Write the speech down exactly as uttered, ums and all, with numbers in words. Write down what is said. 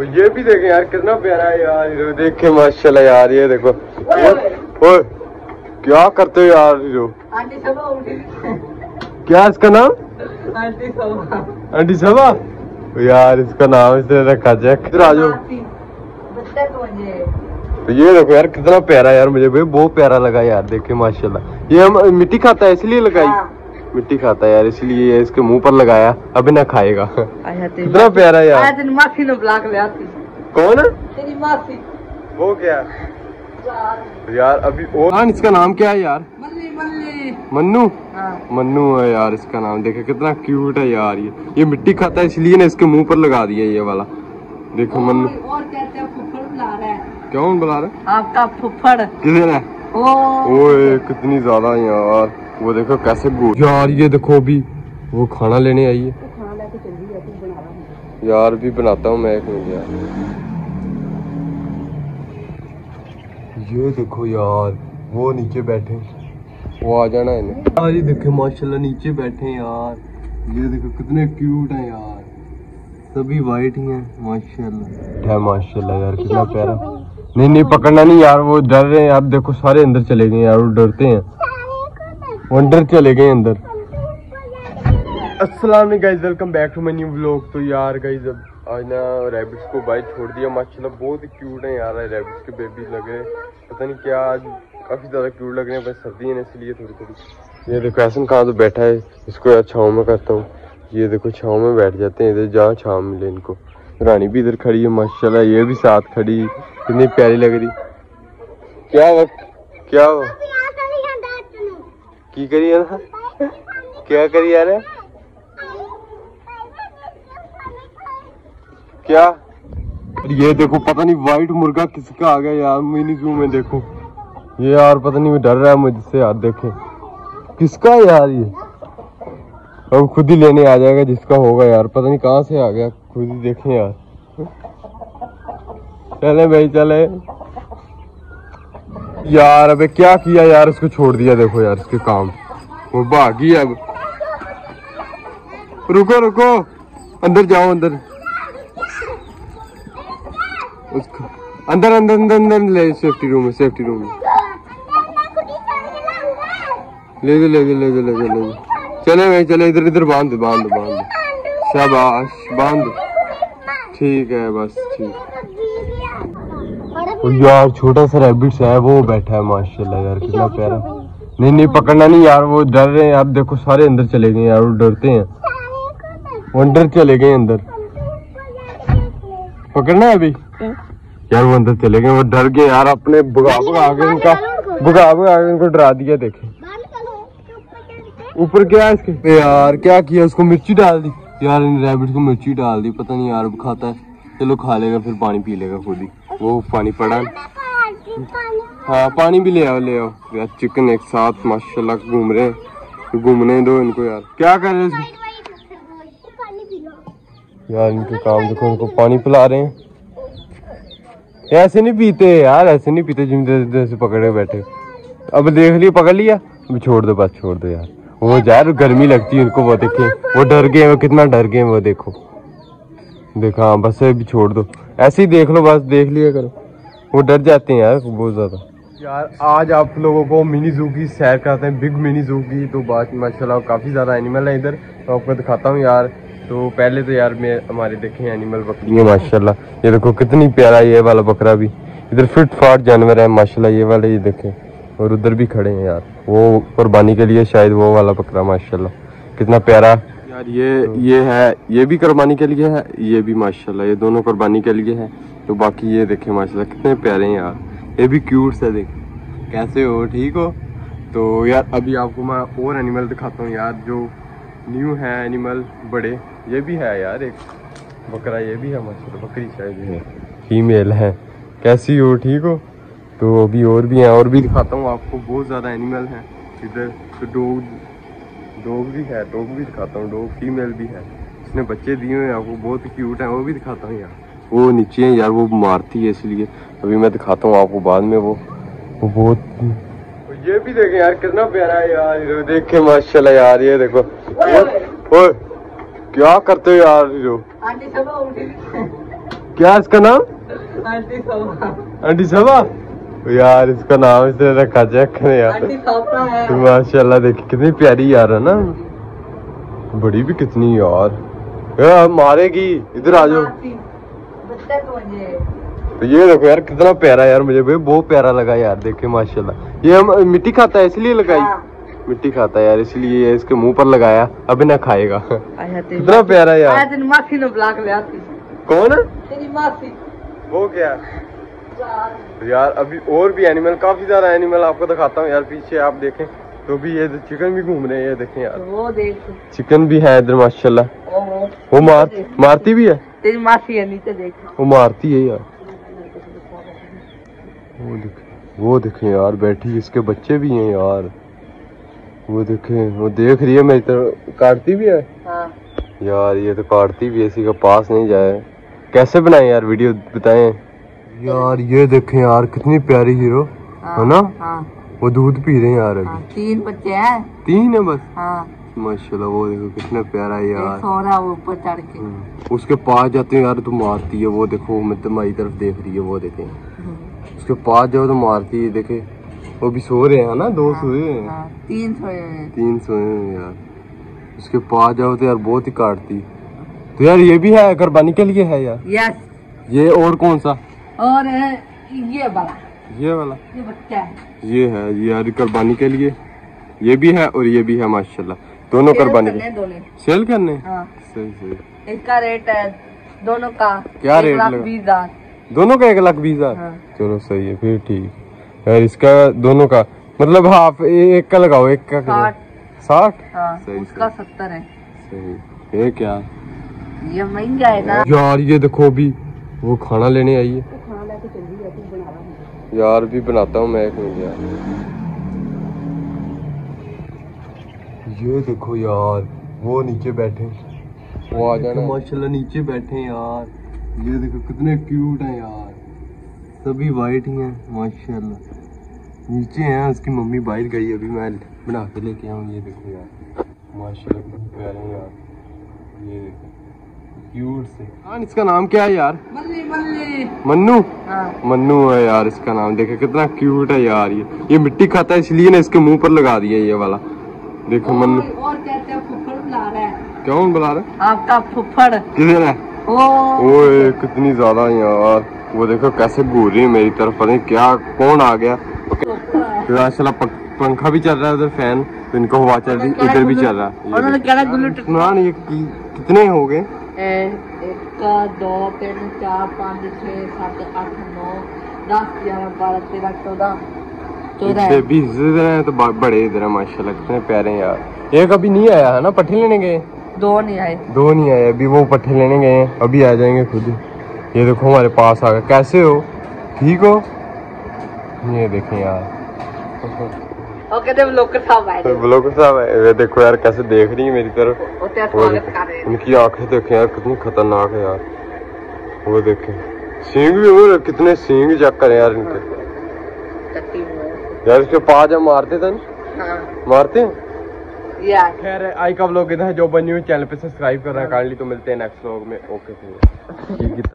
और ये भी देखें यार कितना प्यारा है यार, हीरो देख के माशाल्लाह यार। ये देखो ओए क्या करते हो यार हीरो? क्या इसका नाम? आंटी सबा। आंटी सबा यार, इसका नाम इसने रखा है। किधर आ जाओ। तो ये देखो यार कितना प्यारा यार, मुझे भी बहुत प्यारा लगा यार देख के माशाल्लाह। ये हम मिट्टी खाता है इसलिए लगाई। मिट्टी खाता है यार इसलिए इसके मुंह पर लगाया, अभी ना खाएगा। कितना प्यारा यार। तेरी मासी ने ब्लॉक ले आती। कौन है? तेरी मासी। वो क्या यार अभी और इसका नाम क्या है यार? मल्ली मल्ली। मन्नू। हाँ। मन्नू है यार इसका नाम। देखे कितना क्यूट है यार। ये ये मिट्टी खाता है इसलिए ना इसके मुंह पर लगा दिया ये वाला। देखो मन्नू। और कहते हैं फुफ्फड़ बुला रहा है। कौन बुला रहा है? आपका फुफ्फड़। किधर है? ओए कितनी ज्यादा यार। वो देखो कैसे गोल यार। ये देखो अभी वो खाना लेने आई है। खाना लेके चली है, तू बना यार। भी बनाता हूँ मैं एक मिनट यार। ये देखो यार वो नीचे बैठे, वो आ जाना इन्हें यार। ये देखो माशाल्लाह नीचे बैठे यार। ये देखो कितने क्यूट हैं यार, सभी वाइट ही हैं माशाल्लाह। है माशाल्लाह यार कितना प्यारा। नहीं नहीं पकड़ना नहीं यार, वो डर रहे हैं। आप देखो सारे अंदर चले गए यार, वो डरते हैं, वो अंदर चले गए अंदर। अस्सलाम वालेकुम guys, welcome back to my new vlog. तो यार गाइस अब आज ना रैबिट्स को बाहर छोड़ दिया माशाल्लाह। बहुत ही क्यूट है यार रैबिट्स के बेबी लगे, पता नहीं क्या आज काफी ज्यादा क्यूट लग रहे हैं। बस सर्दी है ना इसलिए थोड़ी थोड़ी। ये देखो ऐसा कहाँ तो बैठा है, इसको यार छाँव में करता हूँ। ये देखो छाँव में बैठ जाते हैं इधर, जहाँ छाँव मिले इनको। रानी भी इधर खड़ी है माशाल्लाह, ये भी साथ खड़ी, कितनी प्यारी लग रही। क्या वक्त क्या हो की करी है ना, क्या करी यार क्या? ये देखो पता नहीं वाइट मुर्गा किसका आ गया यार मिनी जू में। देखो ये यार पता नहीं वो डर रहा है मुझसे यार। देखे किसका यार, ये अब खुद ही लेने आ जाएगा जिसका होगा यार। पता नहीं कहाँ से आ गया, खुद ही देखें यार। चले भाई चले यार। अबे क्या किया यार, उसको छोड़ दिया। देखो यार इसके काम, वो भागी अब। रुको रुको अंदर जाओ, अंदर उसको अंदर अंदर अंदर अंदर ले, सेफ्टी रूम है, सेफ्टी रूम है। ले दे ले दे ले दे ले दे ले चले भाई चले। इधर इधर बांध बांध बांध शाबाश बांध। ठीक है बस ठीक। यार छोटा सा रैबिट्स है, वो बैठा है माशाल्लाह यार कितना प्यारा। नहीं नहीं पकड़ना नहीं यार, वो डर रहे हैं। आप देखो सारे अंदर चले गए यार, वो डरते हैं, वो अंदर चले गए अंदर। पकड़ना है अभी यार, वो अंदर चले गए, वो डर गए यार। अपने भगा भगा के इनका भगा भगा के इनको डरा दिया। देखे ऊपर क्या है इसके यार, क्या किया उसको मिर्ची डाल दी यार। इन रैबिट को मिर्ची डाल दी, पता नहीं यार खाता है। चलो खा लेगा फिर पानी पी लेगा खुद ही। वो पानी पड़ा। हाँ पानी भी ले आओ ले आओ यार। चिकन एक साथ माशाल्लाह घूम रहे हैं, घूमने दो इनको यार। क्या कर रहे हैं यार, इनके काम देखो, इनको पानी पिला रहे हैं। ऐसे नहीं पीते यार, ऐसे नहीं पीते जिम जैसे पकड़े बैठे। अब देख लिया पकड़ लिया, अब छोड़ दो बस छोड़ दो यार। वो यार गर्मी लगती है उनको, वो देखे वो डर गए, वो कितना डर गए वो देखो देखो। हाँ बस अभी छोड़ दो, ऐसे ही देख लो बस, देख लिया करो। वो डर जाते हैं यार बहुत ज्यादा। यार आज आप लोगों को मिनी जू की सैर कराते हैं, बिग मिनी जू की। तो बात माशाल्लाह काफी ज्यादा एनिमल है इधर, तो आपको दिखाता हूँ यार। तो पहले तो यार मैं हमारे देखे एनिमल बकरियाँ माशाल्लाह। ये देखो कितनी प्यारा ये वाला बकरा भी, इधर फिट फाट जानवर है माशाल्लाह ये वाले। ये देखें और उधर भी खड़े हैं यार, वो कुर्बानी के लिए शायद वो वाला बकरा माशाल्लाह कितना प्यारा यार। ये ये है, ये भी कुर्बानी के लिए है, ये भी माशाल्लाह, ये दोनों कुर्बानी के लिए है। तो बाकी ये देखें माशाल्लाह कितने प्यारे हैं यार, ये भी क्यूट से। देख कैसे हो, ठीक हो? तो यार अभी आपको मैं और एनिमल दिखाता हूँ यार, जो न्यू है एनिमल बड़े। ये भी है यार एक बकरा, ये भी है माशाल्लाह, बकरी शायद है, फीमेल है। कैसी हो, ठीक हो? तो अभी और भी हैं, और भी दिखाता हूँ आपको, बहुत ज़्यादा एनिमल हैं इधर। तो डॉग डॉग भी है, डॉग भी दिखाता हूँ, डॉग फीमेल भी है, इसने बच्चे दिए हुए हैं आपको, बहुत क्यूट हैं, वो भी दिखाता हूँ यार। वो नीचे है यार, वो मारती है इसलिए अभी मैं दिखाता हूँ आपको बाद में। वो वो बहुत, ये भी देखें यार कितना प्यारा है यार, देख के माशाल्लाह यार। ये देखो ओए क्या करते हो यार हीरो? क्या इसका नाम? Aunty sofa. आंटी सबा यार, इसका नाम इसने रखा चेक करे यार। आंटी सोफा है। माशाल्लाह देखिए कितनी प्यारी यार है ना, बड़ी भी कितनी यार। यार मारेगी, इधर आ जाओ। तो ये देखो यार कितना प्यारा यार, मुझे भी बहुत प्यारा लगा यार देखे माशाल्लाह। ये हम मिट्टी खाता है इसलिए लगाई। हाँ। मिट्टी खाता है यार इसलिए ये इसके मुंह पर लगाया, अभी ना खाएगा। कितना प्यारा यार। तेरी मासी ने ब्लॉक ले आती। कौन है? तेरी मासी। वो क्या यार, अभी और भी एनिमल, काफी सारा एनिमल आपको दिखाता हूँ यार। पीछे आप देखें तो भी ये चिकन भी घूम रहे हैं, ये देखें यार। वो देख, चिकन भी है इधर माशाल्लाह। वो मार मारती भी है। तेरी मासी है नीचे देख, वो मारती है यार। वो देखें, वो देखें यार बैठी, इसके बच्चे भी हैं यार। वो देखें, वो देख रही है मेरी तरफ, काटती भी है। हाँ। यार ये तो काटती भी है, इसी का पास नहीं जाए। कैसे बनाए यार वीडियो बताएं यार। ये देखें यार कितनी प्यारी हीरो। हाँ, है ना। हाँ। वो दूध पी रहे हैं यार अभी। हाँ, तीन बच्चे हैं। तीन है बस। हाँ। माशाल्लाह वो देखो कितना प्यारा है यार। सो रहा है ऊपर चढ़ के। उसके पास जाते हैं यार तो मारती है। वो देखो मतलब हमारी तरफ देख रही है, वो देखें उसके पास जाओ तो मारती है। देखे वो भी सो रहे हैं ना, दो हाँ, सोए हैं। हाँ, तीन सोए हैं। तीन सोए हैं यार। उसके पास जाओ तो यार बहुत ही काटती। तो यार ये भी है कुर्बानी के लिए है यार। यस। ये और कौन सा? और ये वाला, ये वाला ये बच्चा है। ये है ये यार कुर्बानी के लिए। ये भी है और ये भी है माशाल्लाह, दोनों कुर्बानी के। सेल करने। हाँ। सही सही। इसका रेट है दोनों का क्या रेट लगा? बीस हजार दोनों का एक लाख बीस हजार। हाँ। चलो सही है फिर ठीक यार। इसका दोनों का मतलब हाफ, एक का लगाओ, एक का साठ। साठ। हाँ, उसका सत्तर है। सही। ये क्या, ये महंगा है ना यार। ये देखो अभी वो खाना लेने आई है। खाना लेके चली जाती, बना यार भी बनाता हूँ मैं एक मिनट यार। ये देखो यार वो नीचे बैठे, वो आ जाना माशाल्लाह नीचे बैठे यार। ये देखो कितने क्यूट हैं यार, सभी वाइट ही हैं माशाल्लाह। नीचे हैं, उसकी मम्मी बाहर गई, अभी मैं बना के लेके आऊँ। ये देखो यार माशाल्लाह कितने प्यारे हैं यार। ये देखो क्यूट से। हाँ, इसका नाम क्या है यार? मल्ली, मल्ली। मन्नू। हाँ। मन्नू है यार इसका नाम। देखे कितना क्यूट है यार। ये ये मिट्टी खाता है इसलिए ना इसके मुंह पर लगा दिया ये वाला। देखो मन्नू। और कहते हैं फुफड़ बुला रहा है। कौन बुला रहा है? आपका फुफड़। किधर है? ओए कितनी ज्यादा यार। वो देखो कैसे घूर रही है मेरी तरफ, पता नहीं क्या कौन आ गया। माशाल्लाह पंखा भी चल रहा है उधर, फैन, तो इनको हवा चल रही, इधर भी चल रहा है। सुना नहीं, ये कितने हो गए? एक दो तीन चार पाँच छः सात आठ नौ दस ग्यारह बारह तेरह चौदह चौदह बीस इधर है तो बड़े इधर है माशाल्लाह। कितने प्यारे हैं यार। एक अभी नहीं आया है ना, पट्टे लेने गए। दो नहीं आए। दो नहीं आए अभी, वो पट्टे लेने गए हैं, अभी आ जाएंगे खुद। ये देखो हमारे पास आ गए। कैसे हो? ठीक हो? ये देखें यार। ओके तो ब्लॉगर साहब आए। ब्लॉगर साहब आए। ये देखो यार कैसे देख रही है मेरी तरफ। उनकी आंखें देखें यार कितनी खतरनाक है यार। वो देखें सींग भी हो, कितने सींग चेक करें यार इनके। यार इसके पास जब मारते थे ना। हाँ। मारते हैं यार। खैर आई का व्लॉग इधर है। जो बनी हुई चैनल पे सब्सक्राइब कर रहा है काइंडली। तो मिलते हैं नेक्स्ट व्लॉग में। ओके।